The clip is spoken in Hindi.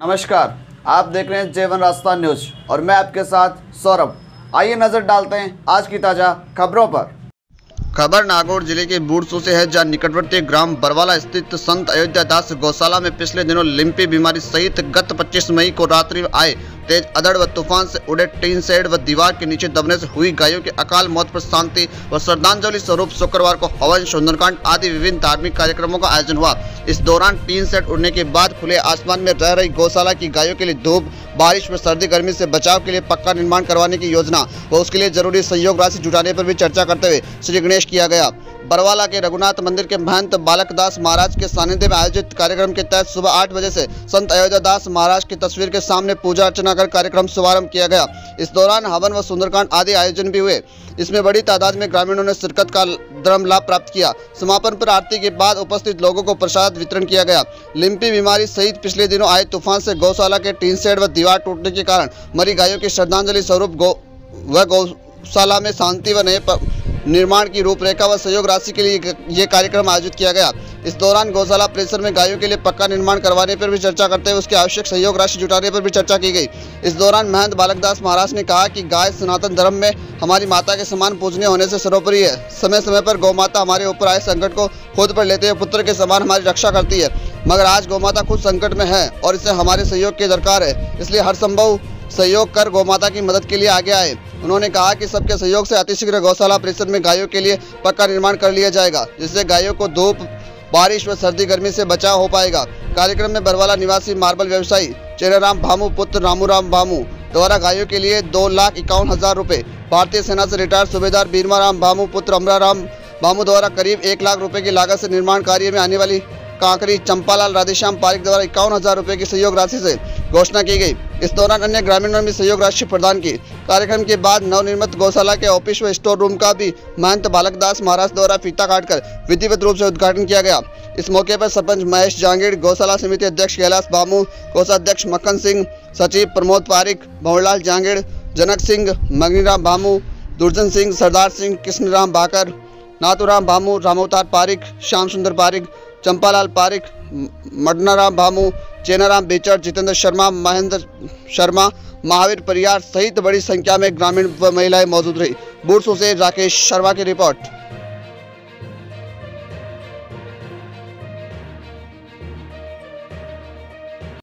नमस्कार, आप देख रहे हैं J1 राजस्थान न्यूज और मैं आपके साथ सौरभ। आइए नजर डालते हैं आज की ताजा खबरों पर। खबर नागौर जिले के बूढ़सू से है, जहां निकटवर्ती ग्राम बरवाला स्थित संत अयोध्या दास गौशाला में पिछले दिनों लिम्पी बीमारी सहित गत 25 मई को रात्रि आए तेज अधड़ व तूफान से उड़े टीन शेड व दीवार के नीचे दबने से हुई गायों की अकाल मौत पर शांति व श्रद्धांजलि स्वरूप शुक्रवार को हवन, सुंदरकांड आदि विभिन्न धार्मिक कार्यक्रमों का आयोजन हुआ। इस दौरान टीन शेड उड़ने के बाद खुले आसमान में रह रही गौशाला की गायों के लिए धूप, बारिश व सर्दी गर्मी से बचाव के लिए पक्का निर्माण करवाने की योजना व उसके लिए जरूरी सहयोग राशि जुटाने पर भी चर्चा करते हुए श्री गणेश किया गया। बरवाला के रघुनाथ मंदिर के महंत बालक दास महाराज के सानिध्य में आयोजित कार्यक्रम के तहत सुबह 8 बजे से संत अयोध्या दास महाराज की तस्वीर के सामने पूजा अर्चना कर कार्यक्रम शुभारंभ किया गया। इस दौरान हवन व सुंदरकांड आदि आयोजन भी हुए। इसमें बड़ी तादाद में ग्रामीणों ने शिरकत का धर्म लाभ प्राप्त किया। समापन पर आरती के बाद उपस्थित लोगों को प्रसाद वितरण किया गया। लिम्पी बीमारी सहित पिछले दिनों आए तूफान से गौशाला के टीन शेड व दीवार टूटने के कारण मरी गायों की श्रद्धांजलि स्वरूप गौशाला में शांति व नए निर्माण की रूपरेखा व सहयोग राशि के लिए ये कार्यक्रम आयोजित किया गया। इस दौरान गौशाला परिसर में गायों के लिए पक्का निर्माण करवाने पर भी चर्चा करते हुए उसके आवश्यक सहयोग राशि जुटाने पर भी चर्चा की गई। इस दौरान महंत बालकदास महाराज ने कहा कि गाय सनातन धर्म में हमारी माता के समान पूजनीय होने से सर्वोपरि है। समय समय पर गौ माता हमारे ऊपर आए संकट को खुद पर लेते हुए पुत्र के समान हमारी रक्षा करती है, मगर आज गौ माता खुद संकट में है और इसे हमारे सहयोग की दरकार है, इसलिए हर संभव सहयोग कर गौ माता की मदद के लिए आगे आए। उन्होंने कहा कि सबके सहयोग से अतिशीघ्र गौशाला परिसर में गायों के लिए पक्का निर्माण कर लिया जाएगा, जिससे गायों को धूप, बारिश व सर्दी गर्मी से बचाव हो पाएगा। कार्यक्रम में बरवाला निवासी मार्बल व्यवसायी चेनाराम भामू पुत्र रामूराम भामू द्वारा गायों के लिए 2,51,000 रुपये, भारतीय सेना से रिटायर्ड सूबेदार बीरमाराम भामू पुत्र अमराराम भामू द्वारा करीब 1 लाख रुपए की लागत से निर्माण कार्य में आने वाली कांकरी चंपालाल राधेश्याम पारिक द्वारा 51,000 रुपये की सहयोग राशि से घोषणा की गई। इस दौरान अन्य ग्रामीणों ने भी सहयोग राशि प्रदान की। कार्यक्रम के बाद नवनिर्मित गौशाला के ऑफिस व स्टोर रूम का भी महंत बालकदास महाराज द्वारा फीता काटकर विधिवत रूप से उद्घाटन किया गया। इस मौके पर सरपंच महेश जांगीड़, गौशाला समिति अध्यक्ष कैलाश भामू, कोषाध्यक्ष मक्खन सिंह, सचिव प्रमोद पारिक, भंवरलाल जांगीड़, जनक सिंह, मगनीराम भामू, दुर्जन सिंह, सरदार सिंह, कृष्णराम भाकर, नाथुराम भामू, रामोवतार पारिक, श्याम सुंदर पारिक, चंपालाल पारिक, मडनाराम भामू, चेनाराम बेचर, जितेंद्र शर्मा, महेंद्र शर्मा, महावीर परियार सहित बड़ी संख्या में ग्रामीण व महिलाएं मौजूद रही। बूढ़सू से राकेश शर्मा की रिपोर्ट।